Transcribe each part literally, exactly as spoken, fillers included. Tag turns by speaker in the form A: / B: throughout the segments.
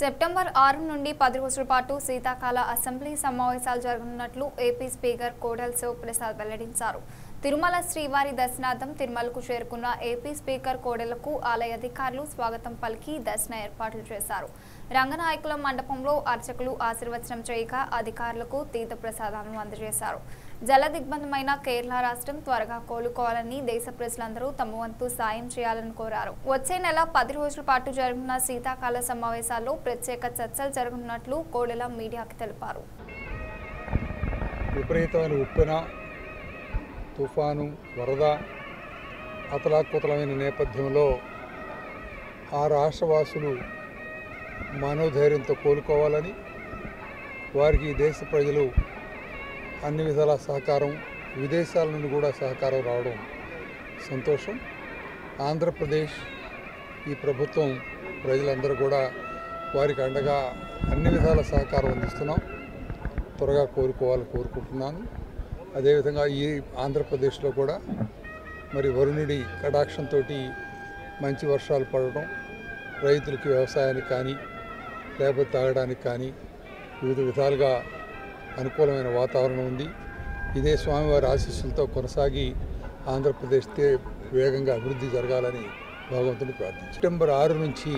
A: September ఆరు నుండి పది రోజుల పాటు శీతాకాల అసెంబ్లీ సమావేశాలు జరగనున్నట్లు ఏపీ స్పీకర్ కోడెల శివప్రసాద్ వెల్లడించారు. తిరుమల శ్రీవారి దర్శనార్థం తిరుమలకు చేరుకున్న ఏపీ స్పీకర్ కోడెలకు ఆలయ అధికారులు స్వాగతం పలికి దర్శన ఏర్పాట్లు చేశారు. రంగనాయకుల మండపంలో అర్చకులు ఆశీర్వచనం చేయగా అధికారులకు తీర్థ ప్రసాదాలను అందజేశారు. జల దిగ్బంధమైన కేరళ రాష్ట్రం త్వరగా కోలుకోవాలని దేశ ప్రజలందరూ తమ వంతు సాయం చేయాలని కోరారు. వచ్చే నెల పది రోజుల పాటు జరగనున్న శీతాకాల సమావేశాల్లో ప్రత్యేక చర్చలు జరగనున్నట్లు కోడెల మీడియాకి తెలిపారు.
B: విపరీతమైన ఉప్పెన, తుఫాను, వరద అతలాకుతలమైన నేపథ్యంలో ఆ రాష్ట్రవాసులు మనోధైర్యంతో కోలుకోవాలని, వారికి దేశ ప్రజలు అన్ని విధాల సహకారం, విదేశాల నుండి కూడా సహకారం రావడం సంతోషం. ఆంధ్రప్రదేశ్ ఈ ప్రభుత్వం ప్రజలందరూ కూడా వారికి అండగా అన్ని విధాల సహకారం అందిస్తున్నాం. త్వరగా కోరుకోవాలని కోరుకుంటున్నాను. అదేవిధంగా ఈ ఆంధ్రప్రదేశ్లో కూడా మరి వరుణుడి కటాక్షంతో మంచి వర్షాలు పడడం, రైతులకి వ్యవసాయానికి కానీ లేకపోతే తాగడానికి కానీ వివిధ విధాలుగా అనుకూలమైన వాతావరణం ఉంది. ఇదే స్వామివారి ఆశీస్సులతో కొనసాగి ఆంధ్రప్రదేశ్ వేగంగా అభివృద్ధి జరగాలని భగవంతుని ప్రార్థించారు. సెప్టెంబర్ ఆరు నుంచి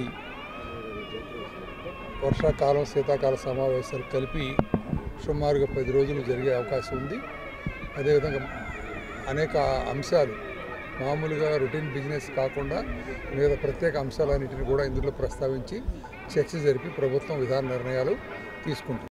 B: వర్షాకాలం, శీతాకాల సమావేశాలు కలిపి సుమారుగా పది రోజులు జరిగే అవకాశం ఉంది. అదేవిధంగా అనేక అంశాలు, మామూలుగా రొటీన్ బిజినెస్ కాకుండా మిగతా ప్రత్యేక అంశాలన్నింటినీ కూడా ఇందులో ప్రస్తావించి చర్చ జరిపి ప్రభుత్వం విధాన నిర్ణయాలు తీసుకుంటుంది.